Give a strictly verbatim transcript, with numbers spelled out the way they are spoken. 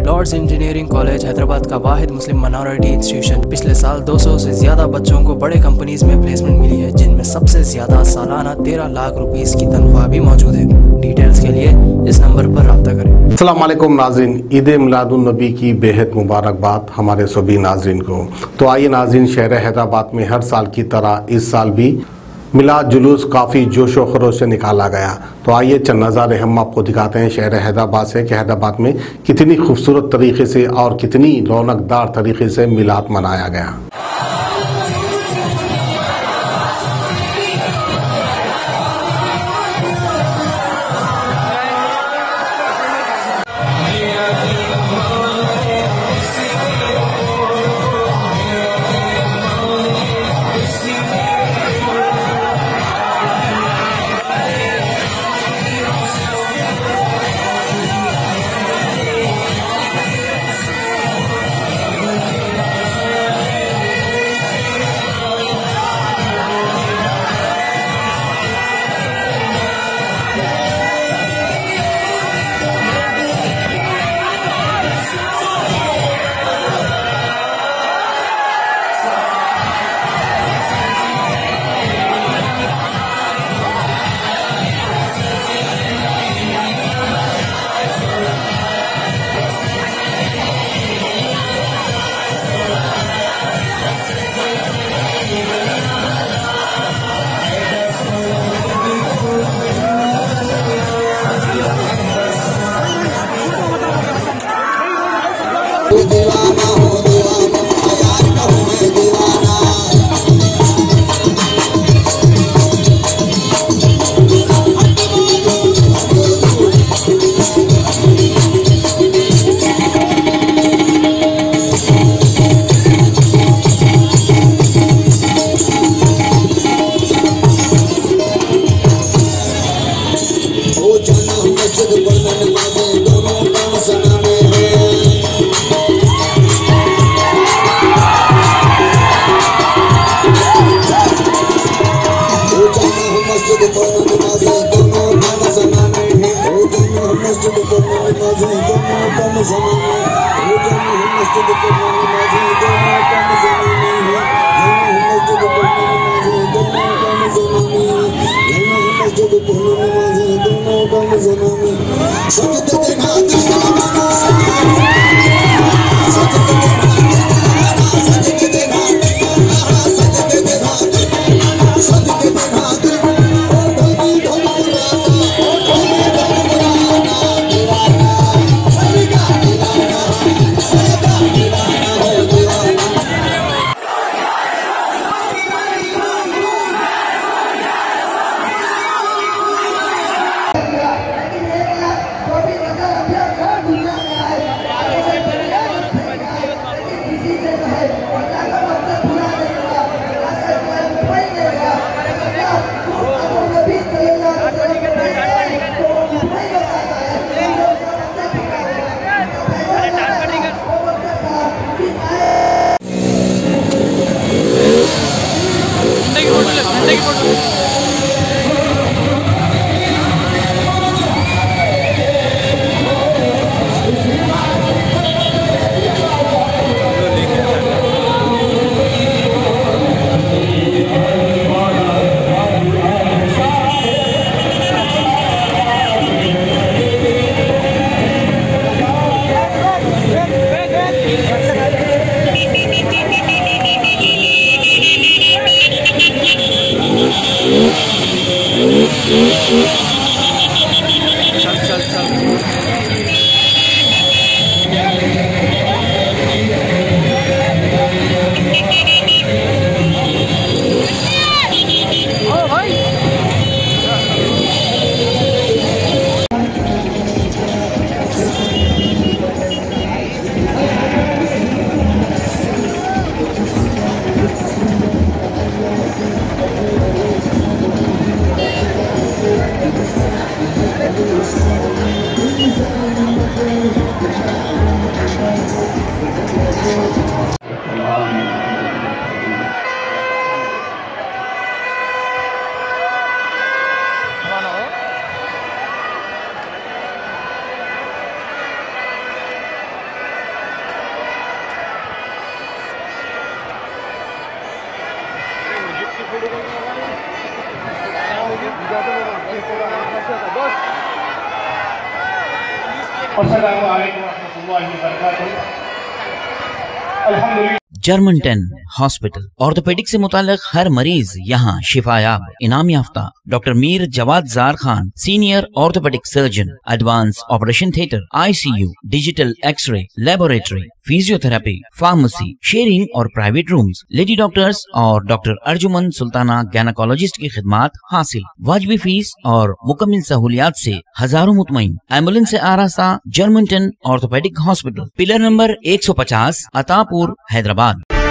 Lord's engineering college Hyderabad का वाहिद मुस्लिम minority institution पिछले साल दो सौ से ज्यादा बच्चों को बड़े कंपनीज में प्लेसमेंट मिली है, जिनमें सबसे ज्यादा सालाना तेरह लाख रुपीस की तनख्वाह भी मौजूद है। डिटेल्स के लिए इस नंबर पर राब्ता करें। अस्सलाम वालेकुम नाज़रीन, ईद मिलादुन नबी की बेहद मुबारकबाद हमारे सभी नाज़रीन को। तो आइए नाज़रीन, शहर हैदराबाद में हर साल की तरह इस साल भी मिलाद जुलूस काफ़ी जोशो खरोश से निकाला गया। तो आइए चंद नज़ारे हम आपको दिखाते हैं शहर हैदराबाद से कि हैदराबाद में कितनी खूबसूरत तरीके से और कितनी रौनकदार तरीके से मिलाद मनाया गया। अस्सलामु अलैकुम वरहमतुल्लाहि वबरकातुहू। अल्हम्दुलिल्लाह। जर्मन टेन हॉस्पिटल ऑर्थोपेडिक से मुताल्लिक हर मरीज यहाँ शिफायाब, इनाम याफ्ता। Doctor Mir Jawad Zar Khan, senior orthopaedic surgeon, advance operation theatre, ICU, digital x-ray, laboratory, physiotherapy, pharmacy, sharing और प्राइवेट रूम्स, लेडी डॉक्टर्स और डॉक्टर अर्जुमन सुल्ताना गैनाकोलॉजिस्ट की खिदमात हासिल। वाजिबी फीस और मुकम्मल सहूलियात से हजारों मुतमईन। एम्बुलेंस से आरास्ता German ten orthopaedic hospital, pillar number एक सौ पचास, अतापुर, हैदराबाद।